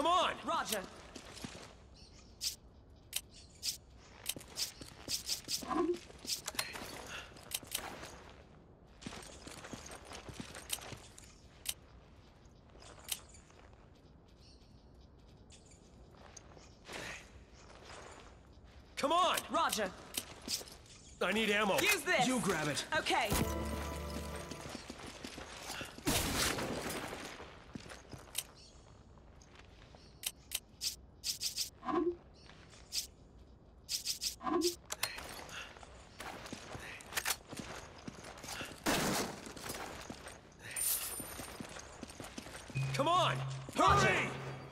Come on! Roger. Come on! Roger. I need ammo. Use this. You grab it. Okay. Come on! Hurry!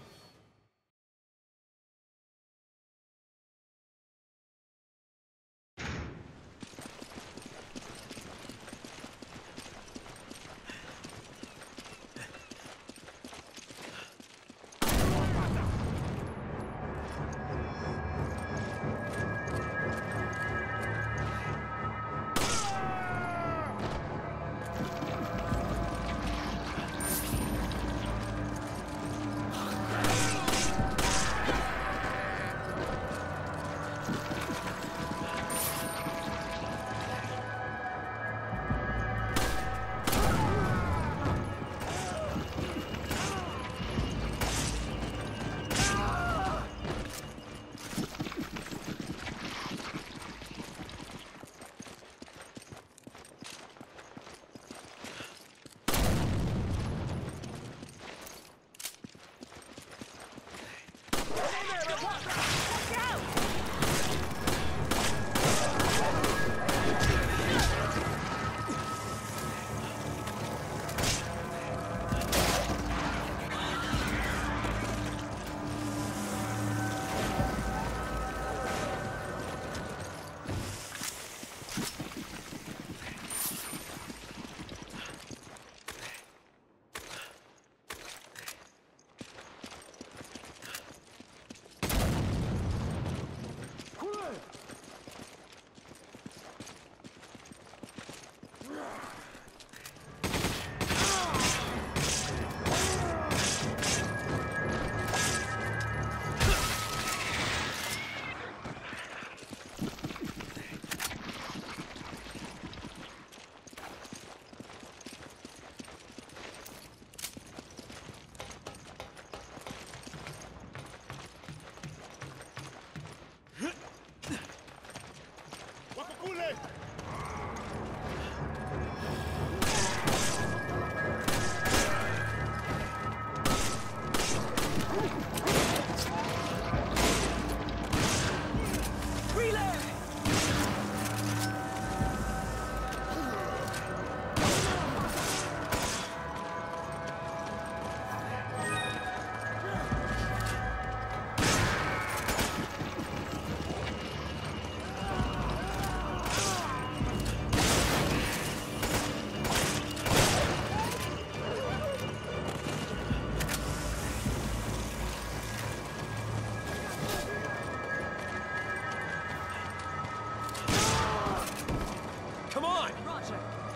Come on! Roger.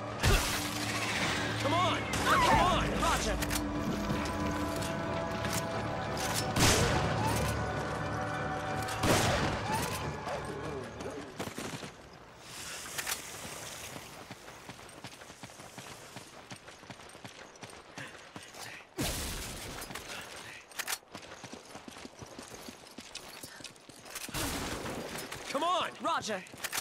Come on! Okay. Come on! Roger. Come on! Roger.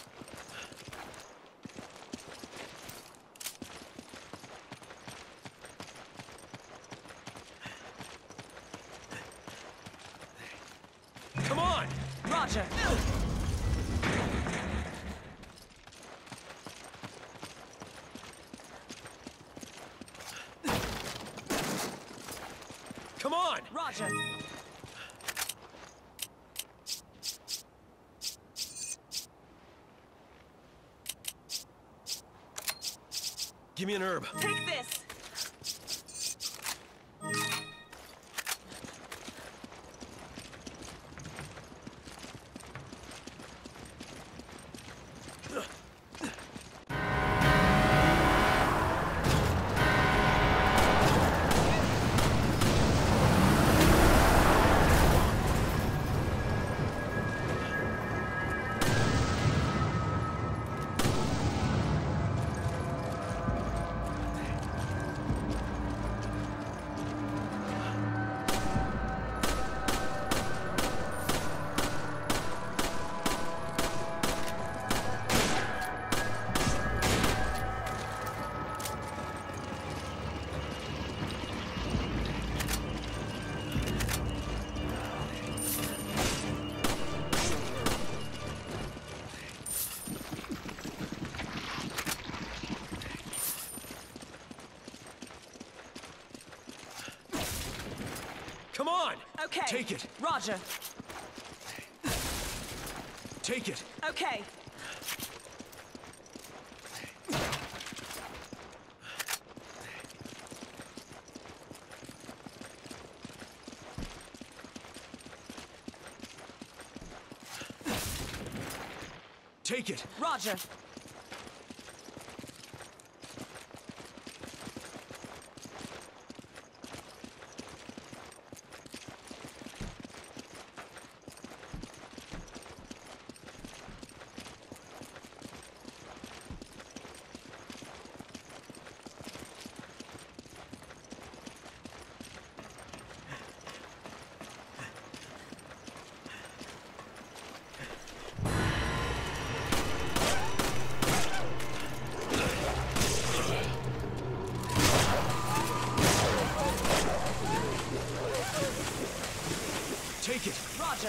Come on! Roger. Come on! Roger. Give me an herb. Take this. Come on! Okay. Take it! Roger. Take it! Okay. Take it! Roger. Take it! Roger.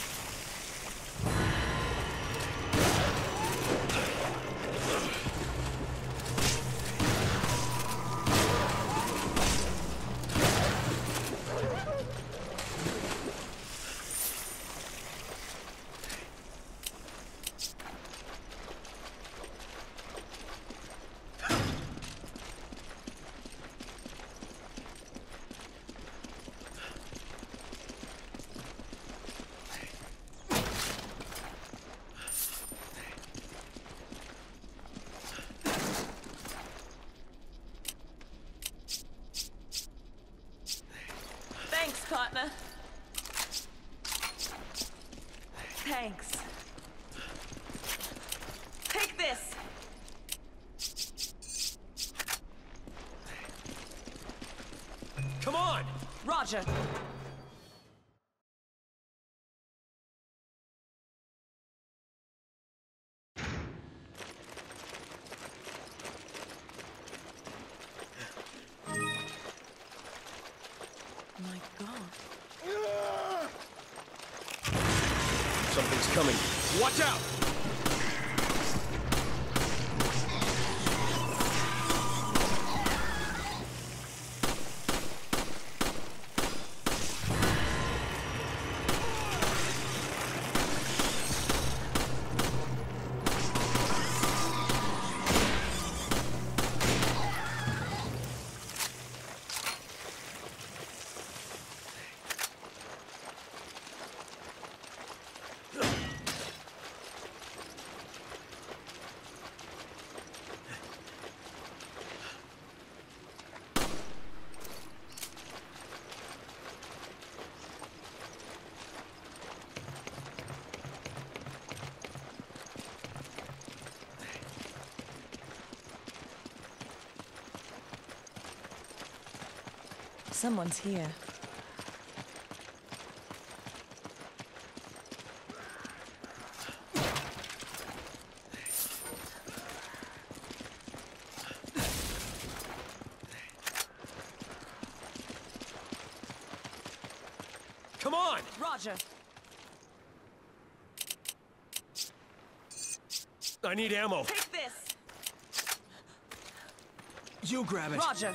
Thanks, partner. Thanks. Take this. Come on! Roger. My God. Something's coming. Watch out! Someone's here. Come on! Roger. I need ammo. Take this. You grab it. Roger.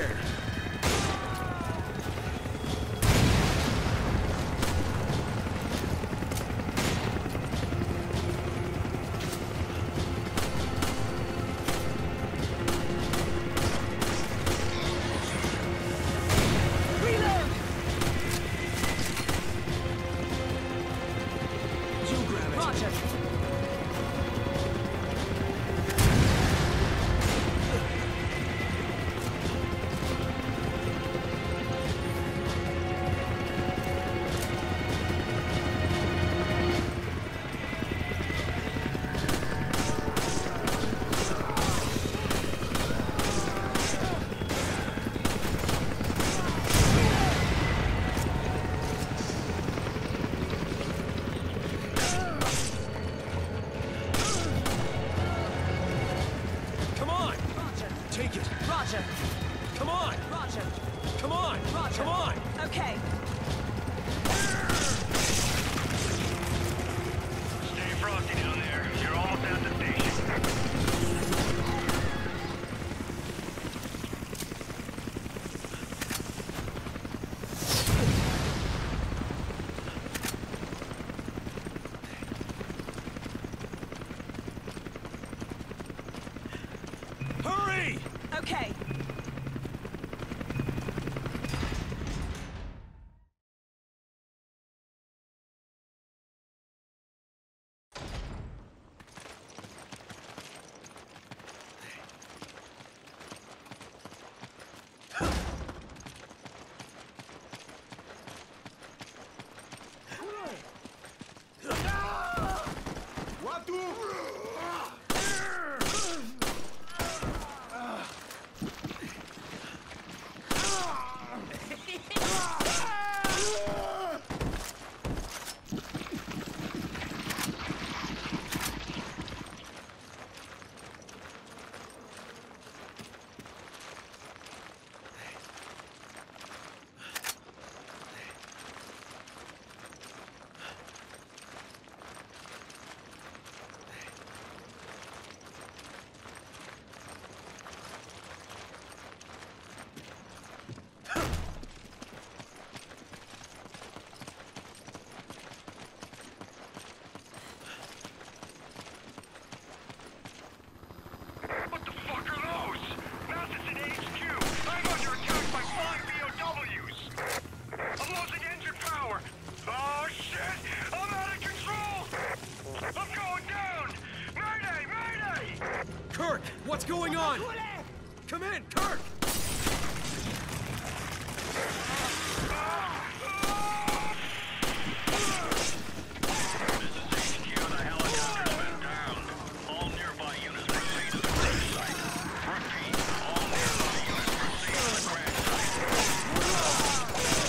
You grab it. Roger. Come on. Roger. Take it. Roger. Come on. Roger. Come on. Roger. Come on. Okay. Stay frosty down there. You're almost at the station. Hurry! Okay. What the fuck are those? Mounted in HQ. I'm under attack by 5 BOWs. I'm losing engine power. Oh shit! I'm out of control. I'm going down. Mayday! Mayday! Kirk, what's going on? Come in, Kirk! HQ, the helicopter's been downed. All nearby units proceed to the crash site. Repeat, all nearby units proceed to the crash site.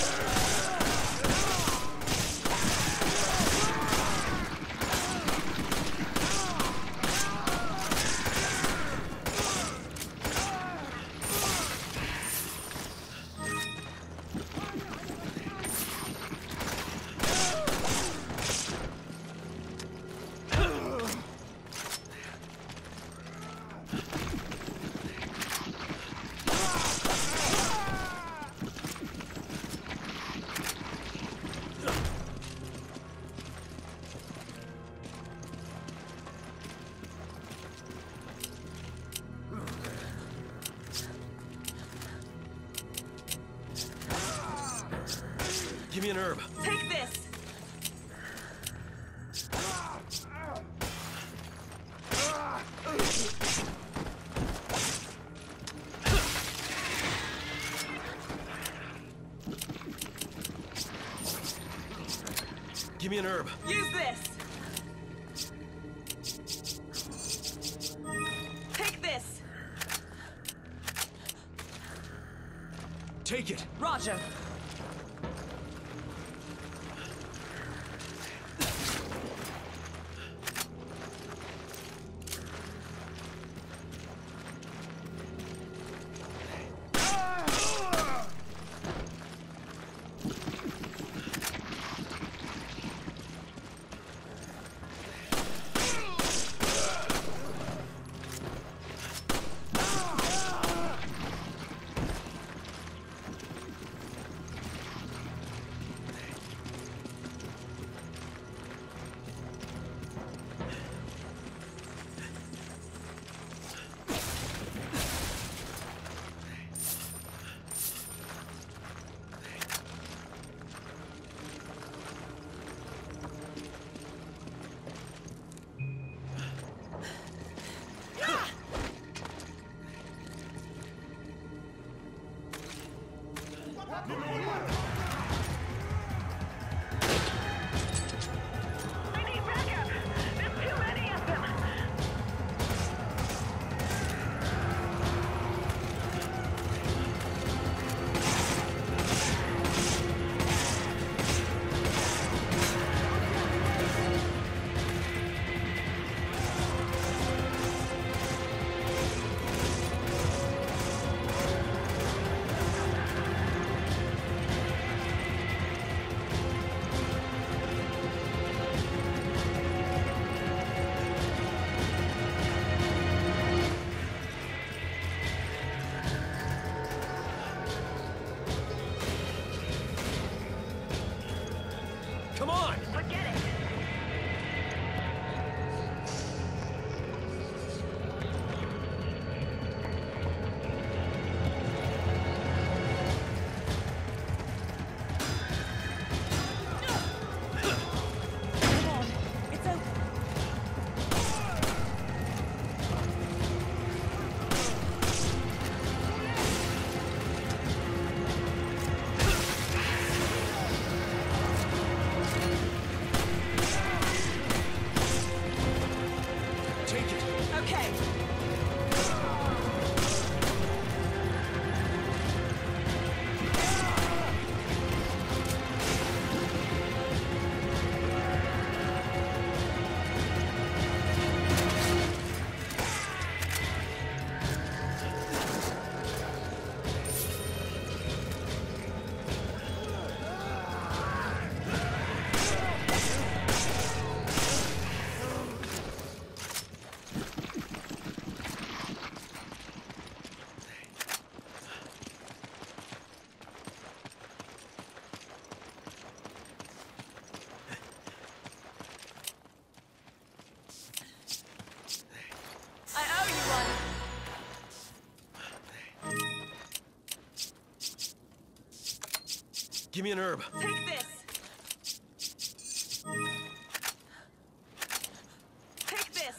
Give me an herb. Take this. Give me an herb. Use this. Take this. Take it. Roger. I need backup! There's too many of them! Come on! Forget it! Come on, it's open. Take it! Okay. I owe you one. Give me an herb. Take this. Take this.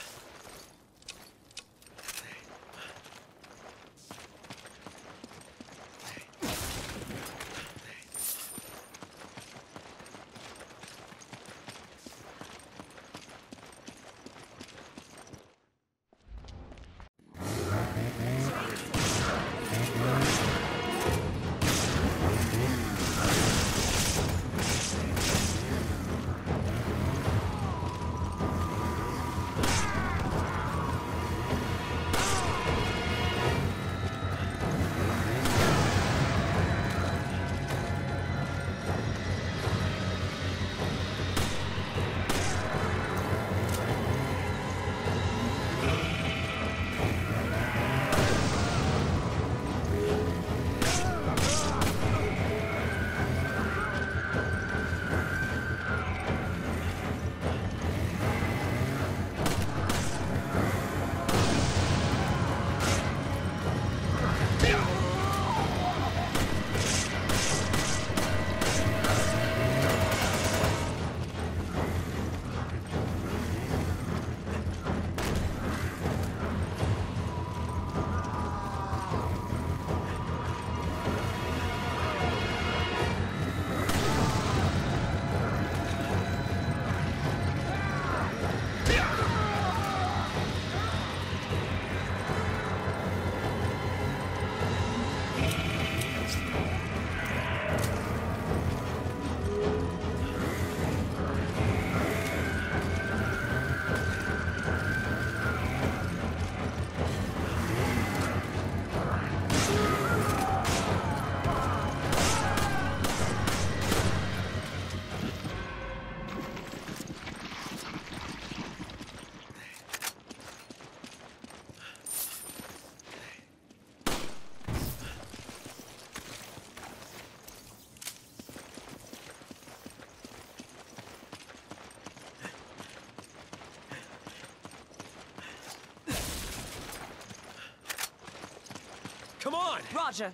Come on! Roger.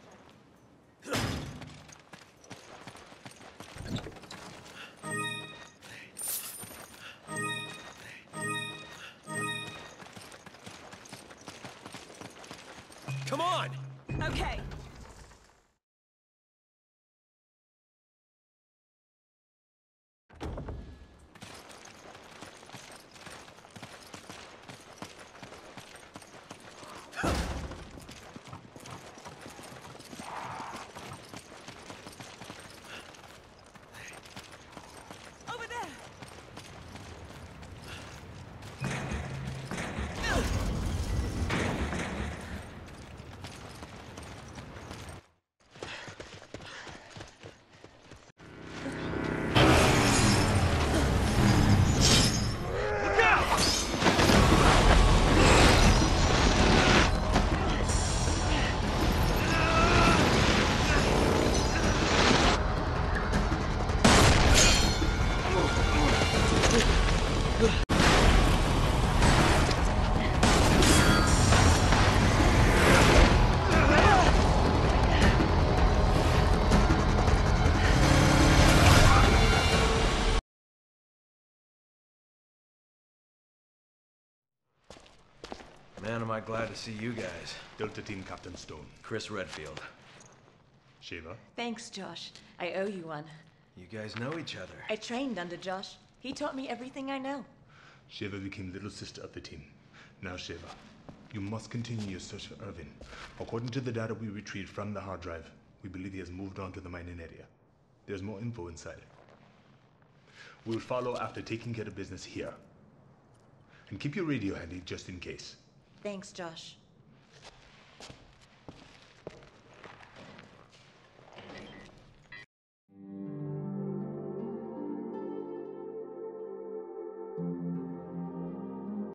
Come on! Okay. Man, am I glad to see you guys. Delta Team Captain Stone. Chris Redfield. Shiva. Thanks, Josh. I owe you one. You guys know each other. I trained under Josh. He taught me everything I know. Shiva became little sister of the team. Now, Shiva, you must continue your search for Irvin. According to the data we retrieved from the hard drive, we believe he has moved on to the mining area. There's more info inside. We will follow after taking care of business here. And keep your radio handy just in case. Thanks, Josh.